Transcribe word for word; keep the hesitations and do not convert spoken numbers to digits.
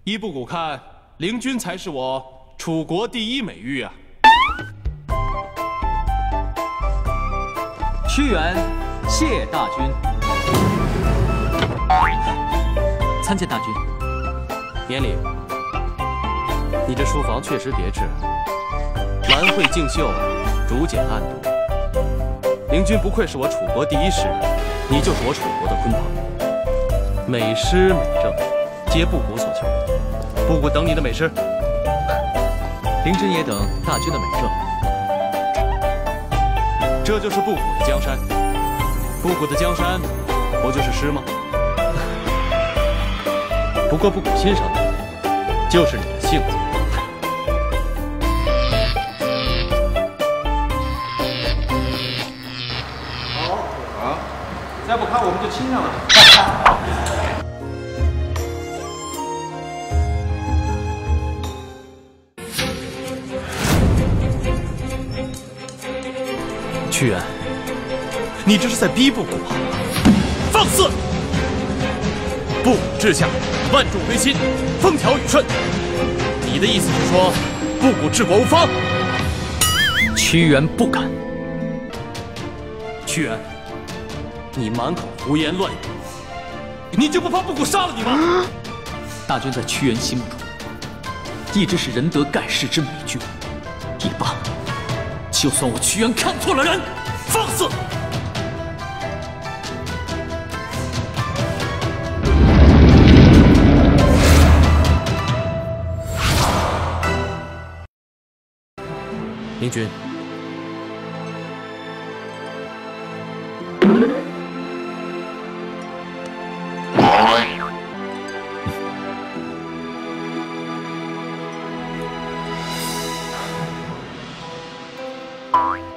依布谷看，灵君才是我楚国第一美玉啊！ 屈原，谢大军。参见大军。 年礼，你这书房确实别致，兰蕙竞秀，竹简暗读。灵君不愧是我楚国第一诗人，你就是我楚国的鲲鹏。美诗美政，皆布谷所求。布谷等你的美诗。 灵君也等大军的美政。 这就是布谷的江山。布谷的江山，不就是诗吗？不过布谷欣赏你，就是你的性子。 好，好，再不看我们就亲上了。 屈原，你这是在逼布谷啊！放肆！布谷治下，万众归心，风调雨顺。你的意思是说，布谷治国无方？ 屈原不敢。 屈原，你满口胡言乱语，你就不怕布谷杀了你吗？ 大军在屈原心目中，一直是仁德盖世之美君。也罢，就算我屈原看错了人， 放肆！灵君， Bye.